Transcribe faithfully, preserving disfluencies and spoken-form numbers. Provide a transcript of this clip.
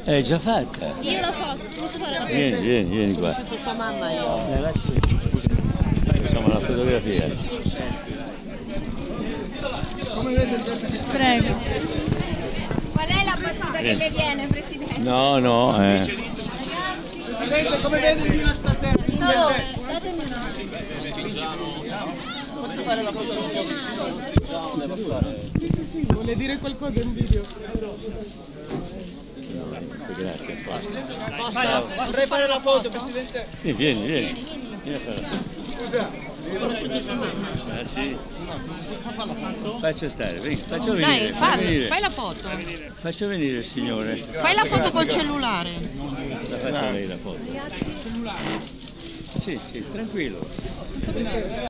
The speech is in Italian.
È già fatta. Io l'ho fatto, posso fare la foto? Vieni, vieni, vieni qua. Ho conosciuto sua mamma io. Eh, lasci. Scusa. Facciamo la fotografia. Come vede il deputy? Prego. Qual è la battuta che le viene, Presidente? No, no, eh. Presidente, come vede il Milan stasera? Per favore, datemi una mano. Posso fare la foto? Devo stare. Vuole dire qualcosa in video? Grazie, basta. Posso? Vorrei fare la foto, Presidente. Sì, vieni, vieni. Vieni a fare la foto. Ah, sì. Faccia stare, vieni, faccia venire. Dai, faccia fallo, venire. fai la foto. Faccia venire il signore. Fai la foto col cellulare. La faccia lei la foto. Sì, sì, tranquillo.